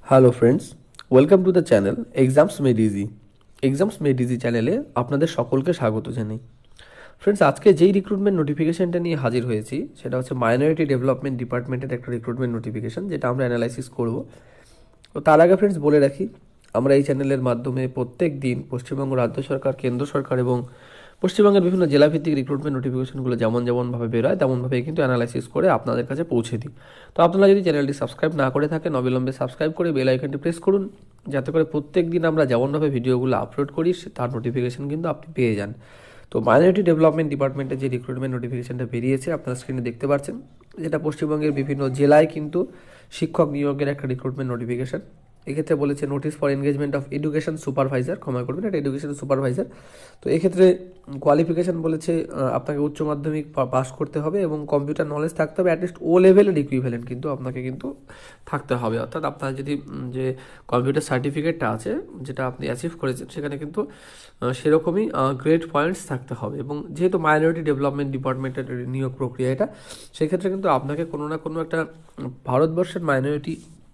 Hello friends, welcome to the channel exams made easy. Exams made easy চ্যানেলে আপনাদের সকলকে স্বাগত জানাই। ফ্রেন্ডস, আজকে যেই রিক্রুটমেন্ট নোটিফিকেশনটা নিয়ে হাজির হয়েছি সেটা হচ্ছে মাইনরিটি ডেভেলপমেন্ট ডিপার্টমেন্টের একটা রিক্রুটমেন্ট নোটিফিকেশন, যেটা আমরা অ্যানালাইসিস করব। তো তার আগে ফ্রেন্ডস বলে রাখি, আমরা এই চ্যানেলের মাধ্যমে প্রত্যেক দিন পশ্চিমবঙ্গ রাজ্য সরকার, কেন্দ্র সরকার এবং পশ্চিমবঙ্গের বিভিন্ন জেলাভিত্তিক রিক্রুটমেন্ট নোটিফিকেশনগুলো যেমনভাবে বেরোয় তেমনভাবেই কিন্তু অ্যানালাইসিস করে আপনাদের কাছে পৌঁছে দিই। তো আপনারা যদি চ্যানেলটি সাবস্ক্রাইব না করে থাকেন, অবিলম্বে সাবস্ক্রাইব করে বেল আইকনটি প্রেস করুন, যাতে করে প্রত্যেক দিন আমরা যেমনভাবে ভিডিওগুলো আপলোড করি তার নোটিফিকেশন কিন্তু আপনি পেয়ে যান। তো মাইনরিটি ডেভেলপমেন্ট ডিপার্টমেন্টের যে রিক্রুটমেন্ট নোটিফিকেশনটা বেরিয়েছে আপনারা স্ক্রিনে দেখতে পাচ্ছেন, যেটা পশ্চিমবঙ্গের বিভিন্ন জেলায় কিন্তু শিক্ষক নিয়োগের একটা রিক্রুটমেন্ট নোটিফিকেশন। এক্ষেত্রে বলেছে notice for engagement of education supervisor, ক্ষমা করবেন, এটা এডুকেশন সুপারভাইজার। তো এক্ষেত্রে কোয়ালিফিকেশান বলেছে আপনাকে উচ্চ মাধ্যমিক পাস করতে হবে এবং কম্পিউটার নলেজ থাকতে হবে, অ্যাটলিস্ট ও লেভেলের ইকুইভ্যালেন্ট কিন্তু আপনাকে কিন্তু থাকতে হবে। অর্থাৎ আপনার যদি যে কম্পিউটার সার্টিফিকেটটা আছে, যেটা আপনি অ্যাচিভ করেছেন, সেখানে কিন্তু সেরকমই গ্রেড পয়েন্টস থাকতে হবে। এবং যেহেতু মাইনরিটি ডেভেলপমেন্ট ডিপার্টমেন্টের নিয়োগ প্রক্রিয়া এটা, সেক্ষেত্রে কিন্তু আপনাকে কোনো না কোনো একটা ভারতবর্ষের মাইনরিটি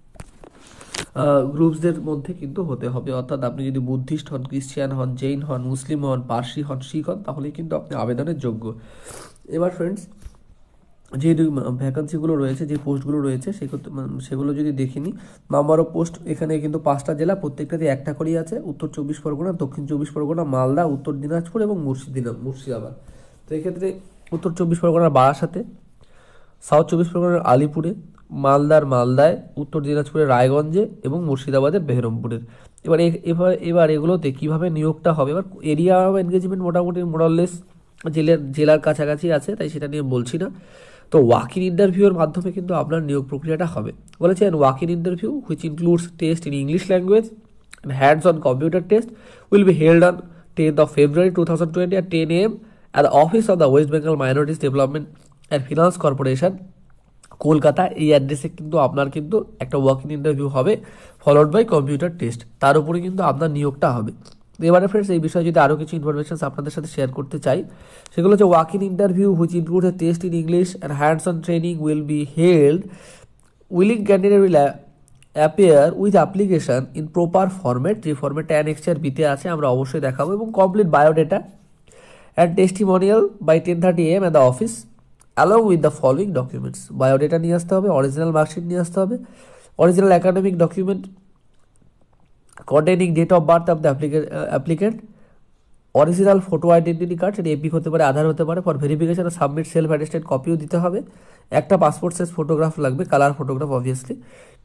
গ্রুপসদের মধ্যে কিন্তু হতে হবে। অর্থাৎ আপনি যদি বুদ্ধিস্ট হন, ক্রিশ্চিয়ান হন, জৈন হন, মুসলিম হন, পার্সি হন, শিখ হন, তাহলেই কিন্তু আপনি আবেদনের যোগ্য। এবার ফ্রেন্ডস, যে ভ্যাকান্সিগুলো রয়েছে, যে পোস্টগুলো রয়েছে, সেগুলো যদি দেখিনি, নাম্বার অফ পোস্ট এখানে কিন্তু 5টা জেলা, প্রত্যেকটাতে একটা করেই আছে। উত্তর 24 পরগনা, দক্ষিণ 24 পরগনা, মালদা, উত্তর দিনাজপুর এবং মুর্শিদাবাদ। তো এক্ষেত্রে উত্তর 24 পরগনার বারাসাতে, সাউথ 24 পরগনার আলিপুরে, মালদায়, উত্তর দিনাজপুরের রায়গঞ্জে এবং মুর্শিদাবাদের বেহরমপুরের। এবার এগুলোতে কীভাবে নিয়োগটা হবে, এবার এরিয়া অফ এনগেজমেন্ট মোটামুটি মোরাললেস জেলার কাছাকাছি আছে, তাই সেটা নিয়ে বলছি না। তো ওয়াক ইন ইন্টারভিউর মাধ্যমে কিন্তু আপনার নিয়োগ প্রক্রিয়াটা হবে। বলেছেন walk in interview which includes test in English language and hands-on computer test will be held on 10th of February 2020 at 10 a.m. at the office of the West Bengal Minorities Development and Finance Corporation, Kolkata. এই অ্যাড্রেসে কিন্তু আপনার কিন্তু একটা walk in interview হবে, followed by computer test. তার উপরে কিন্তু আপনার নিয়োগটা হবে। এবারে ফ্রেন্ডস, এই বিষয়ে যদি আরও কিছু ইনফরমেশন আপনাদের সাথে শেয়ার করতে চাই, সেগুলো হচ্ছে walk in interview which include a test in English and hands on training will be held. Willing candidate will appear with application in proper format, যে ফরম্যাটটা অ্যানেক্সার বিতে আছে আমরা অবশ্যই দেখাবো, এবং complete biodata and testimonial by 10:30 AM at the office along with the following documents. বায়োডেটা নিয়ে আসতে হবে, অরিজিনাল মার্কশিট নিয়ে আসতে হবে, original academic document containing date of birth of the applicant, original photo identity card, সেটা এপিক হতে পারে, আধার হতে পারে, for verification submit self attested কপিও দিতে হবে, একটা পাসপোর্ট সাইজ ফটোগ্রাফ লাগবে, কালার ফটোগ্রাফ অবভিয়াসলি।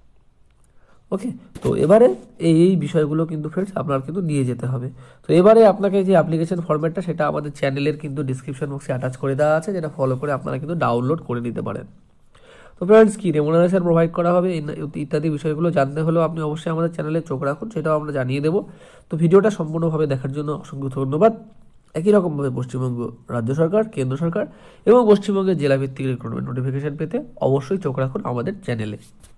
ওকে, তো এবারে এই বিষয়গুলো কিন্তু ফ্রেন্ডস আপনার কিন্তু নিয়ে যেতে হবে। তো এবারে আপনাকে যে অ্যাপ্লিকেশন ফরম্যাটটা, সেটা আমাদের চ্যানেলের কিন্তু ডিসক্রিপশন বক্সে অ্যাটাচ করে দেওয়া আছে, যেটা ফলো করে আপনারা কিন্তু ডাউনলোড করে নিতে পারেন। তো ফ্রেন্ডস, কি রেমুনারেশন প্রোভাইড করা হবে ইত্যাদি বিষয়গুলো জানতে হলেও আপনি অবশ্যই আমাদের চ্যানেলে চোখ রাখুন, সেটাও আমরা জানিয়ে দেবো। তো ভিডিওটা সম্পূর্ণভাবে দেখার জন্য অসংখ্য ধন্যবাদ। একই রকমভাবে পশ্চিমবঙ্গ রাজ্য সরকার, কেন্দ্র সরকার এবং পশ্চিমবঙ্গের জেলাভিত্তিক রিক্রুটমেন্ট নোটিফিকেশন পেতে অবশ্যই চোখ রাখুন আমাদের চ্যানেলে।